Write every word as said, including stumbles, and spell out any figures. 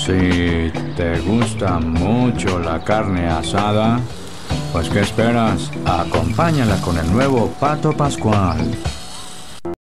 Si te gusta mucho la carne asada, pues ¿qué esperas? Acompáñala con el nuevo Pato Pascual.